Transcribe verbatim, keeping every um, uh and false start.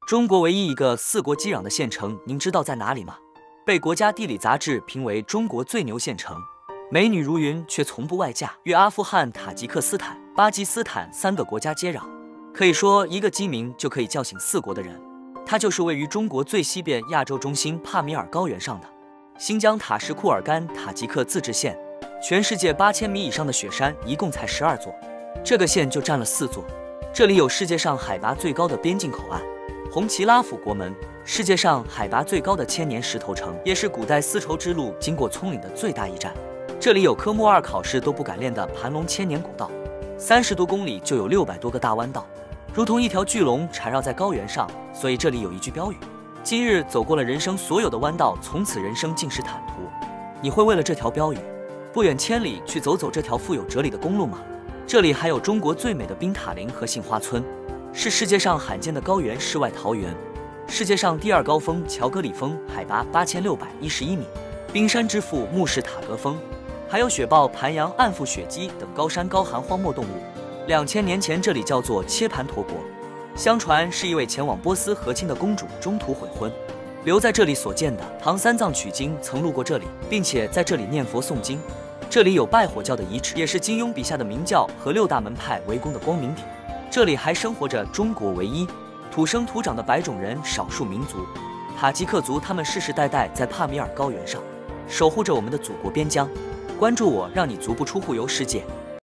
中国唯一一个四国接壤的县城，您知道在哪里吗？被国家地理杂志评为中国最牛县城，美女如云，却从不外嫁，与阿富汗、塔吉克斯坦、巴基斯坦三个国家接壤，可以说一个鸡鸣就可以叫醒四国的人。它就是位于中国最西边亚洲中心帕米尔高原上的新疆塔什库尔干塔吉克自治县。全世界八千米以上的雪山一共才十二座，这个县就占了四座。这里有世界上海拔最高的边境口岸红旗拉甫国门，世界上海拔最高的千年石头城，也是古代丝绸之路经过葱岭的最大驿站。这里有科目二考试都不敢练的盘龙千年古道，三十多公里就有六百多个大弯道，如同一条巨龙缠绕在高原上。所以这里有一句标语：今日走过了人生所有的弯道，从此人生尽是坦途。你会为了这条标语不远千里去走走这条富有哲理的公路吗？这里还有中国最美的冰塔林和杏花村，是世界上罕见的高原世外桃源。世界上第二高峰乔戈里峰海拔八千六百一十一米，冰山之父穆氏塔格峰，还有雪豹、盘羊、暗腹雪鸡等高山高寒荒漠动物。两千年前这里叫做切盘陀国，相传是一位前往波斯和亲的公主中途悔婚，留在这里所见的唐三藏取经曾路过这里，并且在这里念佛诵经。这里有拜火教的遗址，也是金庸笔下的明教和六大门派围攻的光明顶。这里还生活着中国唯一土生土长的白种人少数民族塔吉克族，他们世世代代在帕米尔高原上守护着我们的祖国边疆。关注我，让你足不出户游世界。